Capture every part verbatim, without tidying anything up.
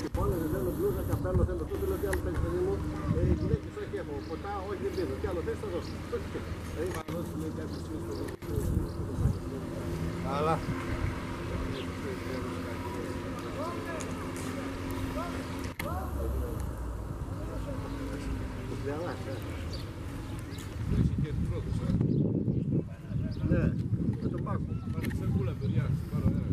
Λοιπόν, θέλω μπλούζα, καπέλο, θέλω τούτο, λέω τι άλλο θέλεις παιδί μου. Οι γυναίκες όχι έχω, ποτά, όχι δεν πίνω. Τι άλλο θέλεις θα δώσω. Θα δώσει λέει κάτι καλά. Ναι, με τον Πάκο. Πάρε τη σακούλα, παιδιά. Πάρω ένα.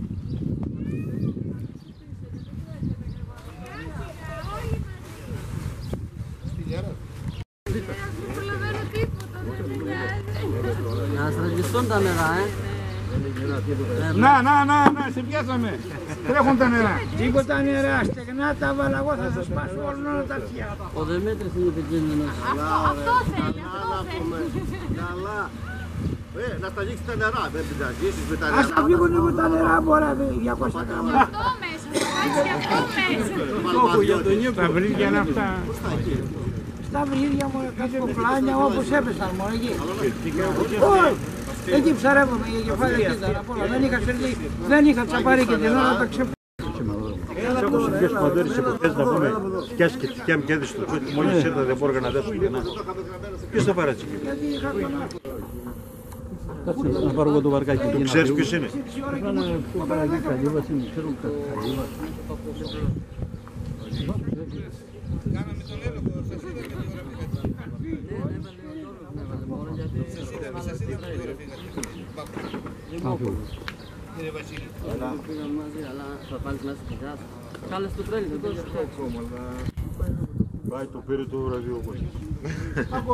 Στη Γιάρα. Δεν προλαβαίνω τίποτα, δεν πειράζει. Να στραγγιστούν τα νερά, ε. Να, να, να, να, σε πιάσαμε. Τρέχουν τα νερά. Τίποτα νερά, στεγνά τα βάλα, εγώ θα σας σπάσω όλα τα αυτιά. Ο Δημήτρης είναι επικίνδυνος. Αυτό θέλει, αυτό θέλει. Καλά. Ε, να στα λήξεις τα νερά, δεν πειραγήσεις με τα νερά. Ας τα φύγουν από τα νερά, μπορεί διακόσια γραμμά. Αυτό μέσα, θα βάζει αυτό μέσα. Τα βρύδια είναι αυτά. Στα βρύδια μου, κάτι κοπλάνια, όπως έπεσαν μόνο εκεί. Όχι, εκεί ψαρεύομαι για κεφάλια και ήταν απ' όλα. Δεν είχα σερδί, δεν είχα τσαπάρει και την ώρα τα ξεπάρει. Όπως ο ποιος παντέρης υποτές να πούμε σκιάσει και τυχαία μου και έδειξε το τσούτι μόλις ήρθα δεν μπορώ να δέσω και να. Ποιος θα πάρει έτσι. Κάτσε να πάρω εγώ το βαρκάκι. Το ξέρεις ποιος είναι. Είναι πιο παραγή καλύβας, είναι ξέρω καλύβας. Κάναμε τον έλεγχο, σας είδα και τώρα πήγατε. Σας είδα και τώρα πήγατε. Κύριε Βασίλη. Πήγαμε μαζί, αλλά θα βάλεις μέσα στη γάση. Κάλες το τρέλι, δεν το Πάει το πήρε το βραβείο ο Κώστας.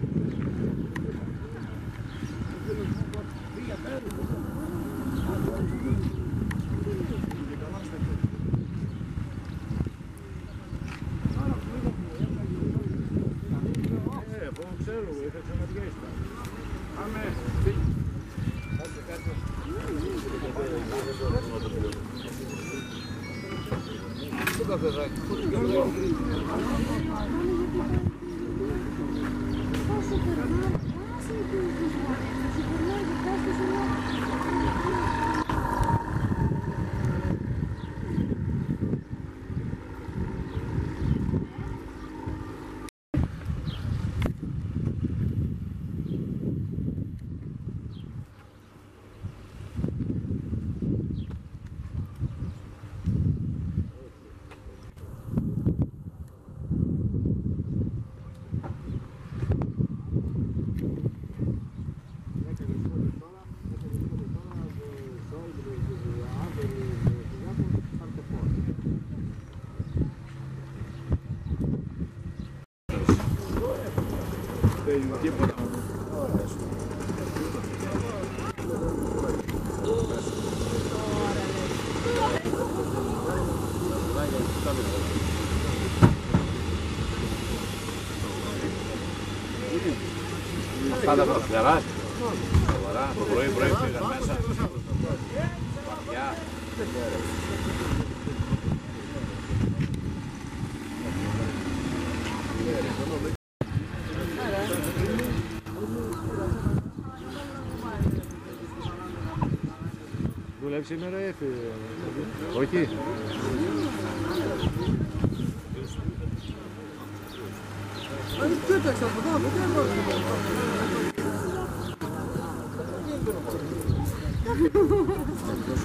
Πάντα από το τεράστιο. Σοβαρά, το πρωί πρωί πήγαν μέσα. Βαθιά. Δουλεύει σήμερα ή όχι.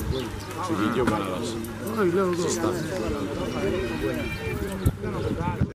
Ξεκίνησε ο Καναδάς.